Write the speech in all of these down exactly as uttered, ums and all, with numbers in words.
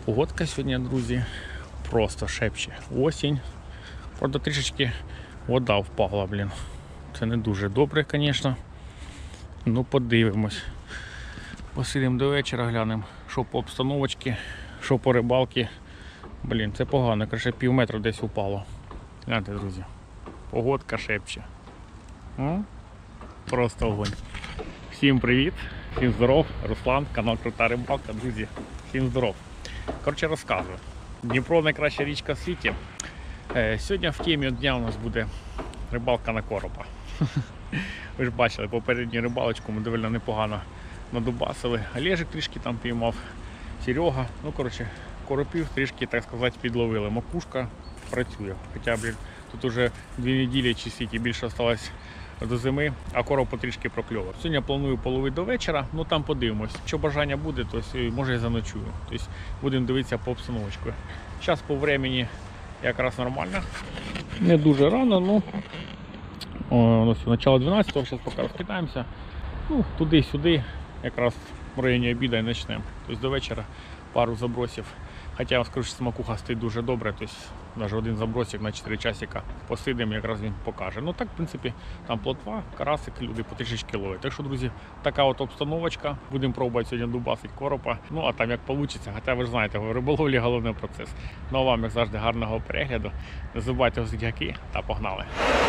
Погодка сьогодні, друзі, просто шепче. Осінь. Правда, трішечки вода впала, блін. Це не дуже добре, звісно. Ну, подивимось. Посидимо до вечора, глянемо, що по обстановочці, що по рибалці. Блін, це погано, краще пів метра десь упало. Гляньте, друзі. Погодка шепче. О? Просто огонь. Всім привіт, всім здоров, Руслан, канал Крута Рибалка, друзі, всім здоров. Коротше, розказую. Дніпро найкраща річка в світі. Е, сьогодні в темі дня у нас буде рибалка на коропа. Ви ж бачили, попередню рибалочку ми доволі непогано надубасили. Олежик трішки там піймав, Серега. Ну, коротше, коропів трішки, так сказати, підловили. Макушка працює. Хоча, блін, тут уже дві неділі чи скільки більше залишилось до зими, а короб потрішки прокльовував. Сьогодні я планую половити до вечора, ну там подивимось. Якщо бажання буде, то може і заночую. Тобто будемо дивитися по обстановочку. Зараз по времени якраз нормально. Не дуже рано, ну о, начало дванадцятого, зараз поки розкидаємося. Ну, туди-сюди, якраз в районі обіду і почнемо. Тобто до вечора пару забросів. Хоча, я скажу, що макуха стоїть дуже добре, тобто навіть один забросик на чотири часика посидимо, якраз він покаже. Ну так, в принципі, там плотва, карасик, люди по трішечки ловять. Так що, друзі, така от обстановочка. Будемо пробувати сьогодні дубасить коропа. Ну, а там як вийде, хоча ви ж знаєте, в риболовлі головний процес. Ну, а вам, як завжди, гарного перегляду. Не забувайте ознаки та погнали.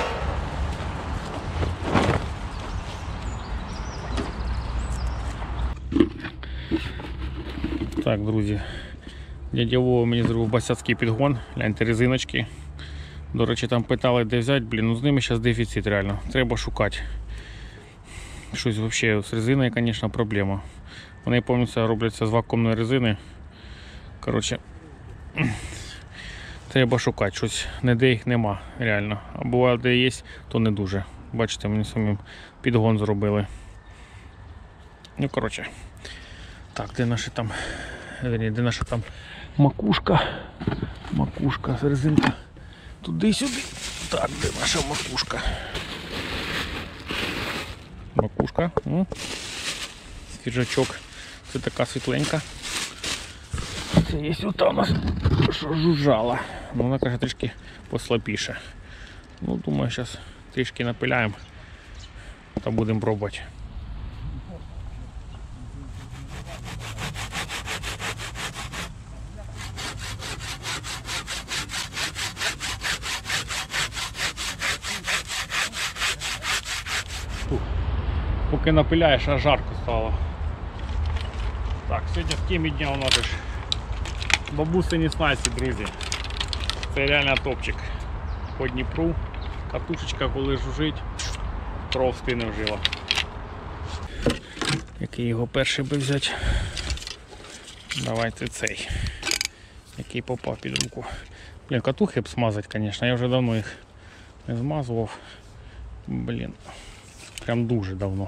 Так, друзі. Дядя Вова мені зробив басяцький підгон, гляньте, резиночки. До речі, там питали, де взяти, блін, ну з ними зараз дефіцит реально, треба шукати. Щось взагалі з резиною, звісно, проблема. Вони, пам'ятаю, робляться з вакуумної резини. Коротше, треба шукати, щось, ніде їх нема, реально. А буває, де є, то не дуже. Бачите, мені самим підгон зробили. Ну, коротше, так, де наші там, де наша там макушка, макушка, резинка, туди-сюди. Так, де наша макушка? Макушка, о, свіжачок, це така світленька. Це є ота у нас, що жужжала, ну вона, каже, трішки послабіше. Ну, думаю, зараз трішки напиляємо та будемо пробувати. Поки напиляєш, аж жарко стало. Так, сьогодні в темі дня у нас ж бабусині снасті, друзі. Це реально топчик. По Дніпру, катушечка, коли жужить, кров стине вжила. Який його перший би взяти? Давайте цей. Який попав під руку. Блін, катухи б смазати, звісно, я вже давно їх не змазував. Блін. Прям дуже давно.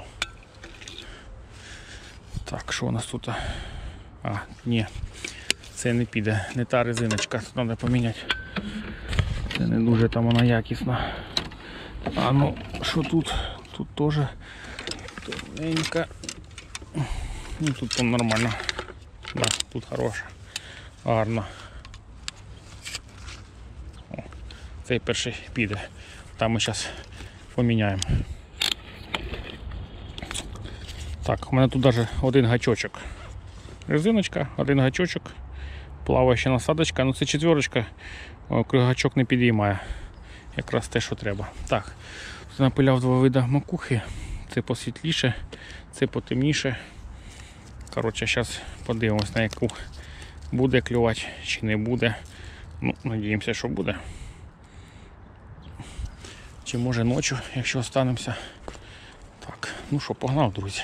Так, що у нас тут? А, ні, це не піде, не та резиночка, тут треба поміняти. Це не дуже там вона якісна. А ну, що тут? Тут теж тоненько. Ну, тут там нормально. Да, тут хороша, гарно. О, цей перший піде. Там ми зараз поміняємо. Так, у мене тут навіть один гачочок. Резиночка, один гачочок, плаваюча насадочка, ну це четверочка, гачок не підіймає. Якраз те, що треба. Так, тут напиляв два види макухи. Це посвітліше, це потемніше. Коротше, зараз подивимось, на яку буде клювати чи не буде. Ну, надіємося, що буде. Чи може ночі, якщо останемося. Так, ну що, погнав, друзі.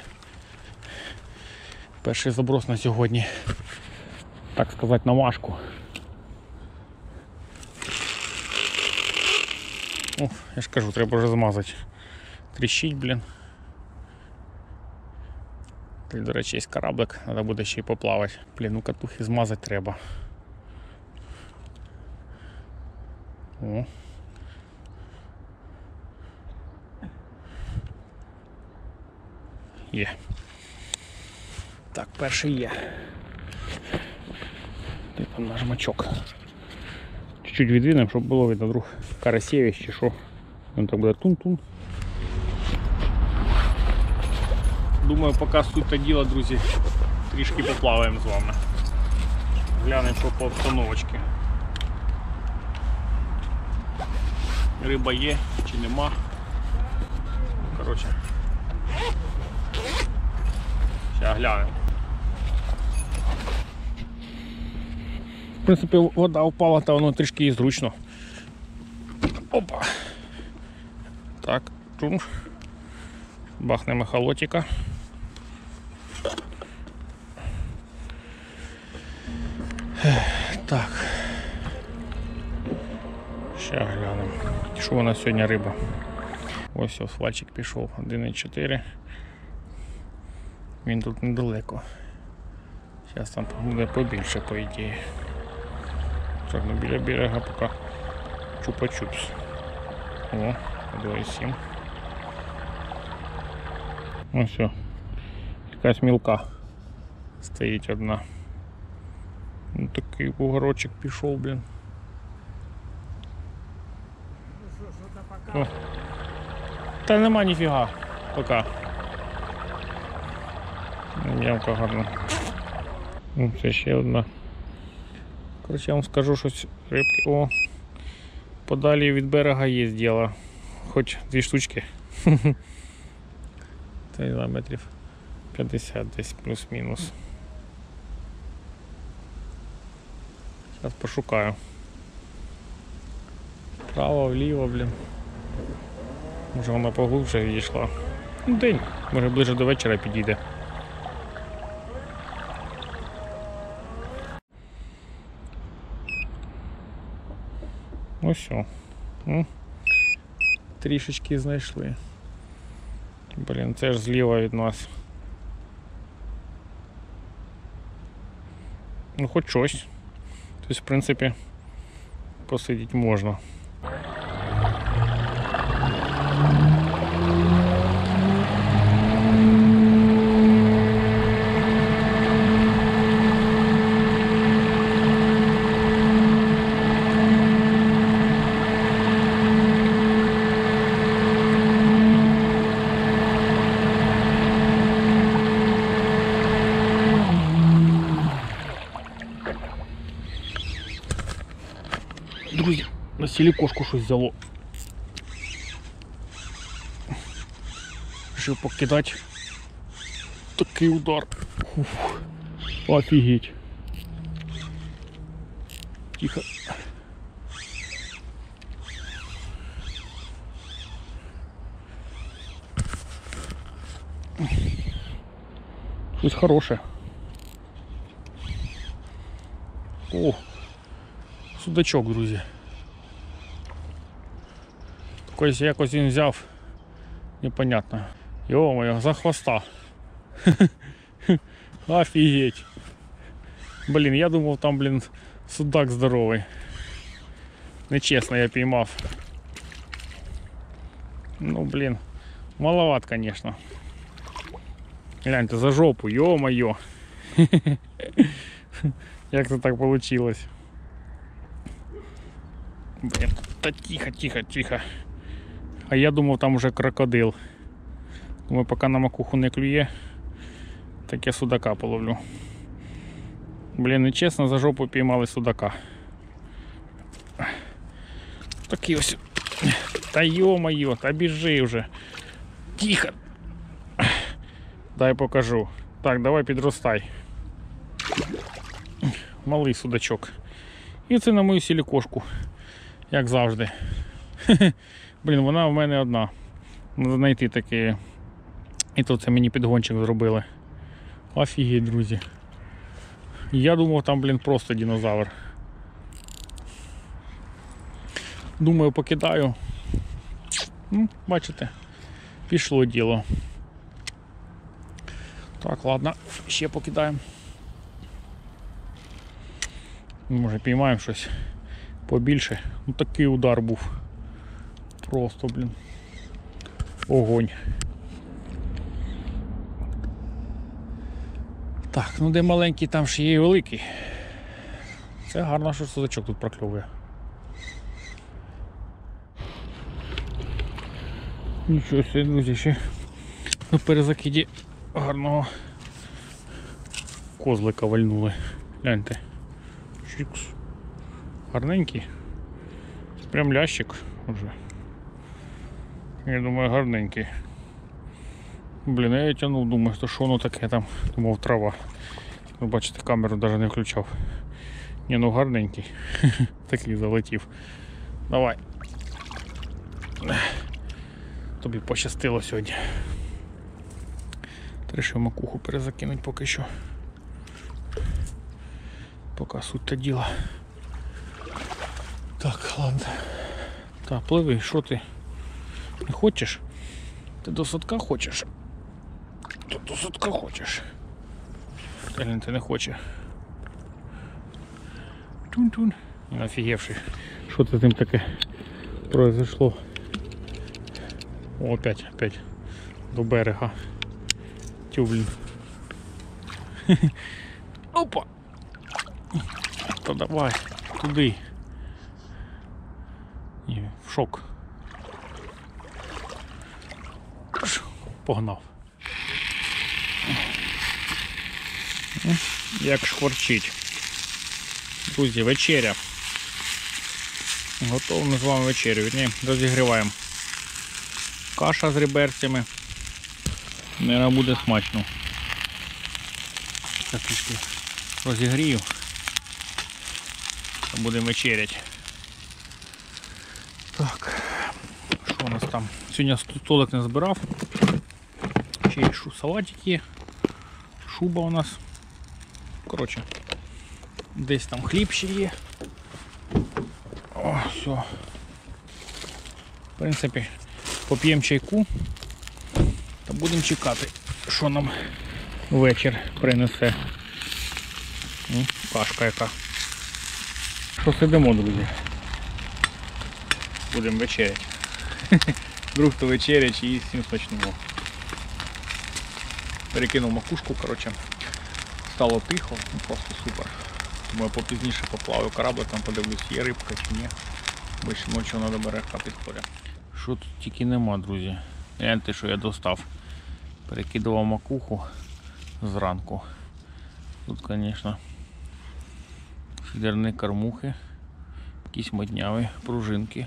Перший заброс на сьогодні, так сказати, на важку. О, я ж кажу, треба вже змазати. Тріщить, блін. Тут, до речі, є кораблик, треба буде ще й поплавати. Блін, ну катухи змазати треба. О. Є. Так, перший є. Де там наш мачок? Чуть-чуть відвинемо, щоб було видно, вдруг карасєвич чи що. Він так буде тун-тун. Думаю, поки суть та діла, друзі, трішки поплаваємо з вами. Глянемо, що по обстановочці. Риба є чи нема. Коротше. Зараз глянемо. В принципі, вода впала, та воно трішки і зручно. Опа. Так, чум. Бахнемо холотика. Так. Ще глянемо. Що у нас сьогодні риба? Ось ось фальчик пішов. один і чотири. Він тут недалеко. Зараз там буде побільше, по ідеї. Так, ну біля берега поки чупа-чупс. О, два і сім. Ну все. Якась мілка стоїть одна. Ну такий бугорочок пішов, блін. О. Та нема ніфіга. Пока. Ямка гарна. Ну, це ще одна. Короче, я вам скажу щось рибки. О, подалі від берега є діло. Хоч дві штучки. Це не знаю, метрів п'ятдесят десь плюс-мінус. Зараз пошукаю. Вправо, вліво, блін. Може вона поглубже відійшла. Ну, день, може ближе до вечора підійде. Ну все. Ну, трішечки знайшли. Блін, це ж зліва від нас. Ну хоч щось. Тобто, в принципі, посидіти можна. Друзі, на сілікошку щось взяло. Решив покидати. Такий удар. Уф. Офігеть. Тихо. Щось хороше. О, судачок, друзі. Якось якось він взяв, непонятно. Йо-моє, за хвоста. Офігеть. Блін, я думав там, блін, судак здоровий. Нечесно я піймав. Ну, блін, маловат, конечно. Гляньте, за жопу, йо-моє. Як це так получилось? Блін, та тихо, тихо, тихо. А я думав, там уже крокодил. Думаю, поки на макуху не клює, так я судака половлю. Блін, нечесно, за жопу піймали судака. Такий ось. Та йо-моє, та біжи вже. Тихо. Дай покажу. Так, давай підростай. Малий судачок. І це на мою сілікошку. Як завжди. Блін, вона в мене одна. Треба знайти таке. І то це мені підгончик зробили. Офігеть, друзі. Я думав, там, блін, просто динозавр. Думаю, покидаю. Ну, бачите, пішло діло. Так, ладно, ще покидаємо. Може піймаємо щось побільше. Ну такий удар був. Просто, блін. Огонь. Так, ну де маленький, там ще є і великий. Це гарно, що судачок тут прокльовує. Нічого собі, друзі, ще на перезакиді гарного козлика вальнули. Гляньте. Чикс. Гарненький. Прям лящик вже. Я думаю, гарненький. Блін, я тягнув, думаю, що воно таке там, думав, трава. Ви бачите, камеру навіть не включав. Ні, ну гарненький. Такий залетів. Давай. Тобі пощастило сьогодні. Треба макуху перезакинуть поки що. Поки суть та діла. Так, ладно. Так, пливи, що ти? Не хочеш? Ти до садка хочеш? Ти до садка хочеш? Блін, ти не хочеш. Тун-тун. Офігевший. Що це з ним таке произошло? О, опять, опять. До берега. Тюблін. Опа! Та давай, туди. Ні, в шок. Погнав. Як шкварчить. Друзі, вечеря. Готовимо з вами вечерю. Ні, розігріваємо. Каша з реберцями. Наверно, буде смачно. Так, трішки розігрію. Будемо вечеряти. Так, що у нас там? Сьогодні столик не збирав. Ще є салатик є. Шуба у нас. Коротше, десь там хліб ще є. О, все. В принципі, поп'ємо чайку та будемо чекати, що нам вечір принесе. Ну, кашка яка. Що сидимо, друзі? Будемо вечеряти. Друг то вечерять і всім смачного. Перекинув макушку, коротше. Стало тихо, ну просто супер. Думаю, попізніше поплаваю кораблик, там подивлюсь, є рибка чи ні. Бо ще ночі треба берега підходя. Що тут тільки нема, друзі. Гляньте, що я достав. Перекидував макуху зранку. Тут, звісно, фідерні кормухи, якісь модняві пружинки.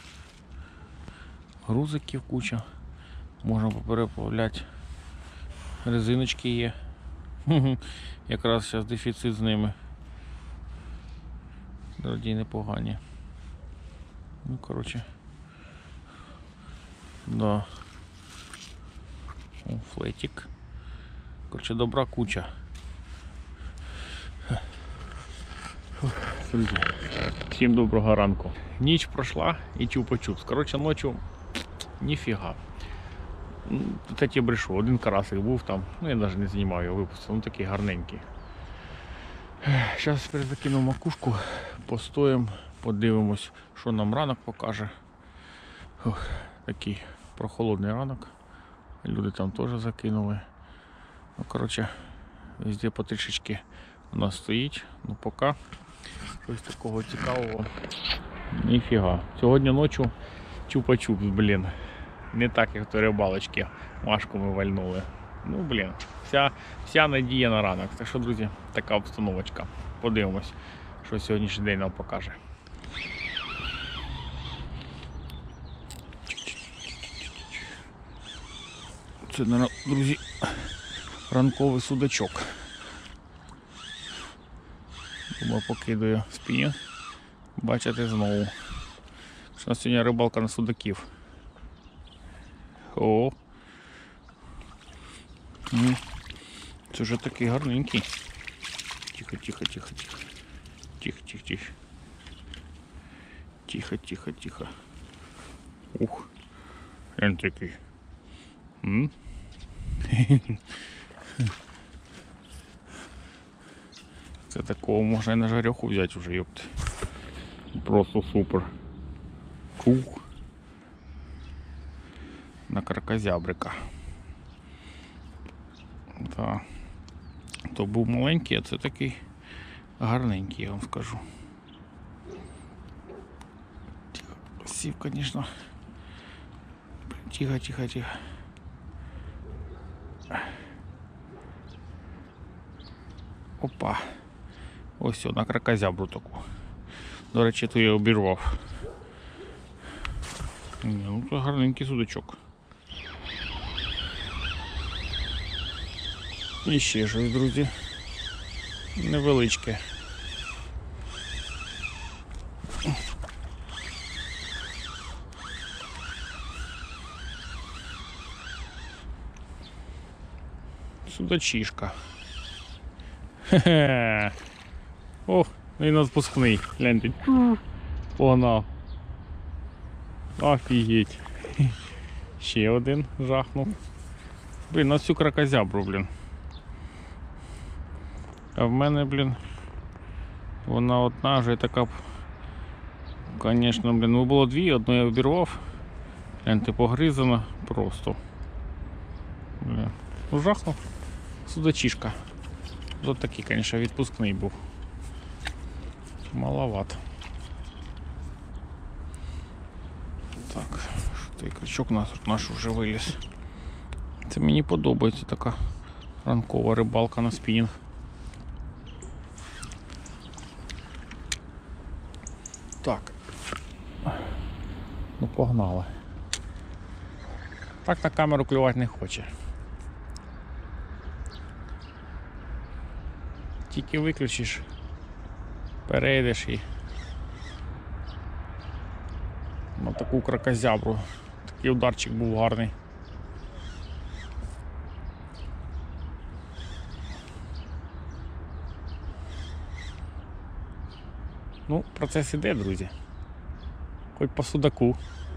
Грузиків куча. Можна попереплавляти. Резиночки є. Якраз зараз дефіцит з ними. Дорогі непогані. Ну, коротше. Да. О, флетик. Коротше, добра куча. Друзі, всім доброго ранку. Ніч пройшла і чупа-чупс. Коротше, ночі ніфіга. Тут я брешу, один карасик був там, ну я навіть не знімав його, випустив, ну такий гарненький. Зараз перезакину макушку, постоїмо, подивимось, що нам ранок покаже. Ох, такий прохолодний ранок, люди там теж закинули. Ну, коротше, везде по трішечки у нас стоїть, ну поки щось такого цікавого ніфіга. Сьогодні ночі чупа-чупс, блін. Не так, як то рибалочки, Машку ми вальнули. Ну, блін, вся, вся надія на ранок. Так що, друзі, така обстановочка. Подивимось, що сьогоднішній день нам покаже. Це, друзі, ранковий судачок. Думаю, покидаю в спині. Бачите знову. Що у нас сьогодні рибалка на судаків. О! Це вже такий гарненький. Тихо, тихо, тихо, тихо. Тихо, тихо, тихо. Тихо, тихо, тихо. Ух. Він такий. М? Це такого можна і на жарьоху взяти вже, ёпти. Просто супер. Ух. На кракозябрика. Так. То був маленький, а це такий гарненький, я вам скажу. Тихо, сів, звісно. Тихо, тихо, тихо. Опа. Ось на кракозябру таку. До речі, то я обірвав. Ні, ну це гарненький судачок. І ще щось, друзі. Невеличке. Судачишка. Хе-хе. Ох, він розпускний. Гляньте. Погнав. Офігеть. Ще один жахнув. Блін, на всю кракозябру, блін. А в мене, блін, вона одна вже така, звісно, блін, ну було дві, одну я обірвав. Гляньте, погризана просто. Блін. Жахнув. Судачишка. Ось такий, звісно, відпускний був. Маловато. Так, той крючок у нас наш вже виліз. Це мені подобається така ранкова рибалка на спінінг. Так. Ну погнали. Так на камеру клювати не хоче. Тільки виключиш, перейдеш і на таку кракозябру. Такий ударчик був гарний. Ну, процес іде, друзі. Хоч по судаку.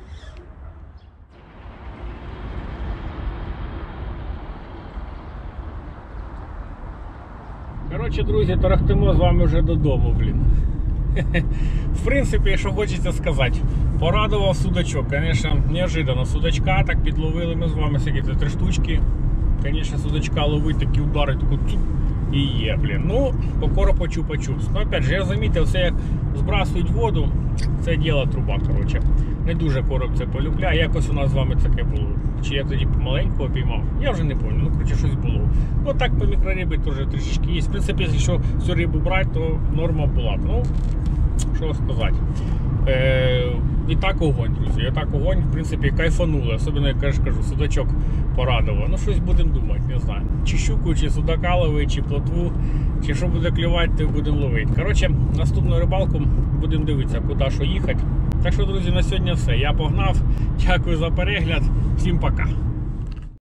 Коротше, друзі, торохтимо з вами вже додому, блін. В принципі, що хочеться сказати, порадував судачок. Звісно, неожиданно судачка, так підловили ми з вами всякі три штучки. Звісно, судачка ловить такі удари, таку цуп, і є, блін. Ну, по коропачу почувся. Ну, опять же, я замітив, все як збрасують воду, це діло труба, коротше. Не дуже короб це полюбляє. Якось у нас з вами таке було. Чи я тоді помаленьку опіймав, я вже не пам'ятаю, ну, коротше, щось було. Ну, так по мікрориби теж трішечки є. В принципі, якщо всю рибу брати, то норма була б. Ну, що сказати. Е, і так огонь, друзі. І так огонь, в принципі, кайфанули. Особливо, як я кажу, судачок порадував. Ну, щось будемо думати, не знаю. Чи щуку, чи судака ловити, чи плотву, чи що буде клювати, то будемо ловити. Коротше, наступну рибалку будемо дивитися, куди що їхати. Так що, друзі, на сьогодні все. Я погнав. Дякую за перегляд. Всім пока.